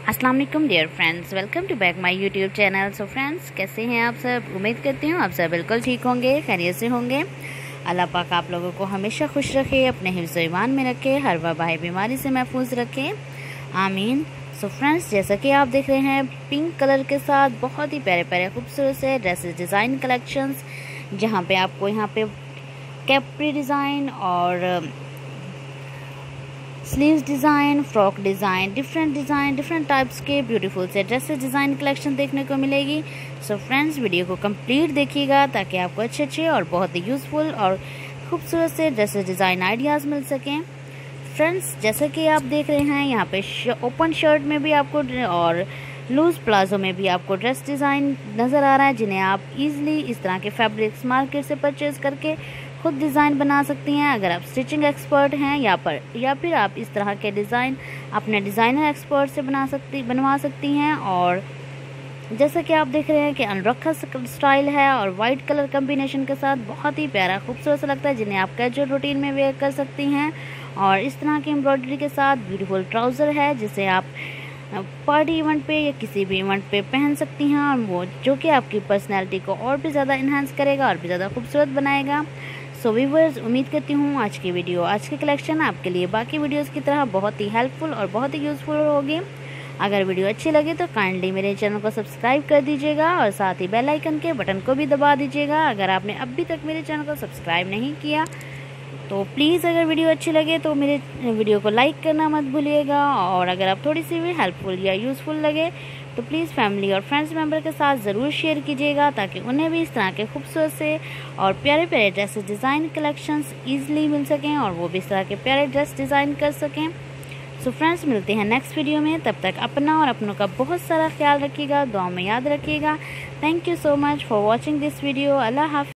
अस्सलाम वालेकुम dear friends, welcome to back my YouTube channel. So friends, कैसे हैं आप सब? उम्मीद करती हूँ आप सब बिल्कुल ठीक होंगे, खैरियत से होंगे। अल्लाह पाक आप लोगों को हमेशा खुश रखे, अपने हिफ्ज़ ईमान में रखे, हर वबाई बीमारी से महफूज रखे, आमीन। सो फ्रेंड्स, जैसा कि आप देख रहे हैं, पिंक कलर के साथ बहुत ही प्यारे प्यारे खूबसूरत से ड्रेसेस डिज़ाइन कलेक्शंस, जहाँ पे आपको यहाँ पे कैप्री डिज़ाइन और sleeves design, frock design, different types के ब्यूटीफुल से ड्रेसेस डिज़ाइन कलेक्शन देखने को मिलेगी। सो फ्रेंड्स, वीडियो को कंप्लीट देखिएगा ताकि आपको अच्छे और बहुत ही यूज़फुल और खूबसूरत से ड्रेसेस डिज़ाइन आइडियाज़ मिल सकें। फ्रेंड्स, जैसा कि आप देख रहे हैं, यहाँ पे ओपन शर्ट में भी आपको और लूज़ प्लाजो में भी आपको ड्रेस डिज़ाइन नज़र आ रहा है, जिन्हें आप इजीली इस तरह के फैब्रिक्स मार्केट से परचेज़ करके खुद डिज़ाइन बना सकती हैं। अगर आप स्टिचिंग एक्सपर्ट हैं या फिर आप इस तरह के डिज़ाइन अपने डिज़ाइनर एक्सपर्ट से बनवा सकती हैं। और जैसा कि आप देख रहे हैं कि अनरखा स्टाइल है और वाइट कलर कम्बिनेशन के साथ बहुत ही प्यारा खूबसूरत सा लगता है, जिन्हें आप कैजुअल रूटीन में वेयर कर सकती हैं। और इस तरह की एम्ब्रॉयडरी के साथ ब्यूटीफुल ट्राउज़र है, जिसे आप पार्टी इवेंट पे या किसी भी इवेंट पे पहन सकती हैं, और वो जो कि आपकी पर्सनैलिटी को और भी ज़्यादा इन्हांस करेगा और भी ज़्यादा खूबसूरत बनाएगा। सो व्यूअर्स, उम्मीद करती हूँ आज की कलेक्शन आपके लिए बाकी वीडियोस की तरह बहुत ही हेल्पफुल और बहुत ही यूज़फुल होगी। अगर वीडियो अच्छी लगे तो काइंडली मेरे चैनल को सब्सक्राइब कर दीजिएगा और साथ ही बेल आइकन के बटन को भी दबा दीजिएगा अगर आपने अभी तक मेरे चैनल को सब्सक्राइब नहीं किया तो प्लीज़। अगर वीडियो अच्छी लगे तो मेरे वीडियो को लाइक करना मत भूलिएगा, और अगर आप थोड़ी सी भी हेल्पफुल या यूज़फुल लगे तो प्लीज़ फैमिली और फ्रेंड्स मेंबर के साथ ज़रूर शेयर कीजिएगा, ताकि उन्हें भी इस तरह के खूबसूरत से और प्यारे प्यारे ड्रेसेस डिज़ाइन कलेक्शंस ईजिली मिल सकें और वो भी इस तरह के प्यारे ड्रेस डिज़ाइन कर सकें। सो फ्रेंड्स, मिलते हैं नेक्स्ट वीडियो में। तब तक अपना और अपनों का बहुत सारा ख्याल रखिएगा, दुआ में याद रखिएगा। Thank you so much for watching this video. अल्लाह हाफ़िज़।